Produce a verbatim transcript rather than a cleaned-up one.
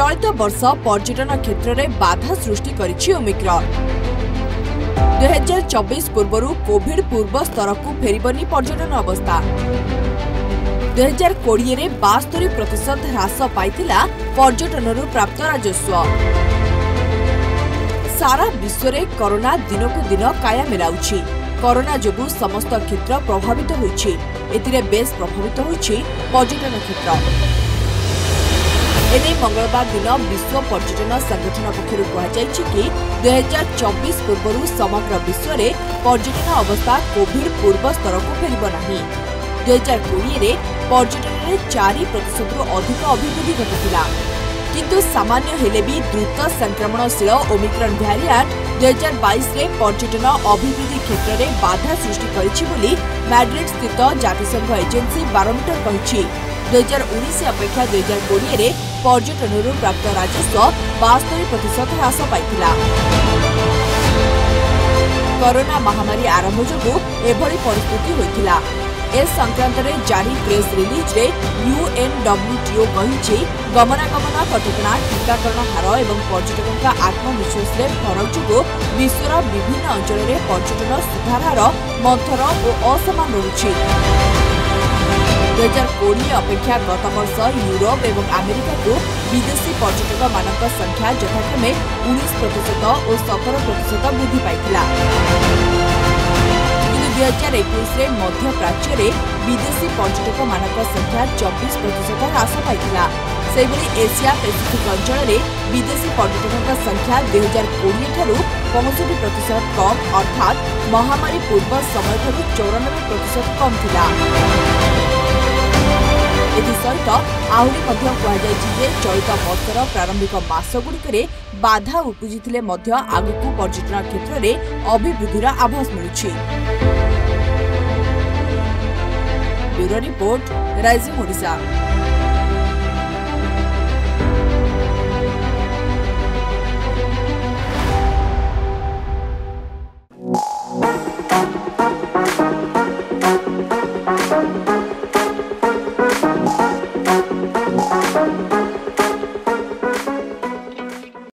चलित वर्ष पर्यटन क्षेत्र में बाधा सृष्टि करिछि ओमिक्रॉन। दुई हजार चौबीस पूर्व कोविड पूर्व स्तर को फेरबनी पर्यटन अवस्था। दुई हजार कोड़े में बास्तरी प्रतिशत ह्रास पाइथिला पर्यटन प्राप्त राजस्व। सारा विश्व में कोरोना दिन को दिन काया मिलाउछि। कोरोना जोगु समस्त क्षेत्र प्रभावित होइछि। एतिरे बेस प्रभावित होइछि पर्यटन क्षेत्र। एने मंगलवार दिन विश्व पर्यटन संगठन पक्षरु कहुଯାଇଛି कि दुई हजार चौबीस पूर्व समग्र विश्व में पर्यटन अवस्था कोविड पूर्व स्तर को फेरब नहीं। दुई हजार कोड़े में पर्यटन में चार प्रतिशत अधिक अभिवृद्धि घटिला। किंतु सामान्य हेले भी द्रुत संक्रमणशील ओमिक्रॉन वेरिएंट दुई हजार बाईस रे पर्यटन अभिवृद्धि क्षेत्र में बाधा सृष्टि करिछि बोली मैड्रिड स्थित जातिसंघ एजेंसी बारोमीटर कहिछि। दुई हजार उन्नीस अपेक्षा दुई हजार कोड़े में पर्यटन प्राप्त राजस्व बास्तरी प्रतिशत ह्रास पाइथिला। कोरोना महामारी आरंभ जोगु एभली परिस्थिति होइथिला। ए संक्रांत में जारी प्रेस रिलीज रे यूएनडब्ल्यूटीओ कहिछि गमनागमन कटकणा टीकाकरण हार और पर्यटकों का आत्मविश्वास में फरक जोगु विश्वर विभिन्न अंचल में पर्यटन सुधार हार मंथर और असमान रहुछि। दुई हजार कोड़े अपेक्षा गत वर्ष यूरोप और अमेरिका को विदेशी पर्यटक मानक संख्या यथाक्रमे उन्नीस प्रतिशत और सतर प्रतिशत वृद्धि पाइथिला। दुई हजार इक्कीस मध्य प्राच्य में विदेशी पर्यटक मानक संख्या चौबीस प्रतिशत ह्रास पाइथिला। सेहिभଳି एशिया पैसिफिक अंचल में विदेशी पर्यटकों संख्या दुई हजार कोड़े ठारू पैंसठ प्रतिशत कम अर्थात महामारी पूर्व समय ठारू चौरानबे प्रतिशत कम थिला। एसहित आहरी चलित वर्षर प्रारंभिक मासगुड़िक बाधा उपजिथिले आगकू पर्यटन क्षेत्र में अभिवृद्धिर आभास मिलुछि। Bureau report Rising Odisha.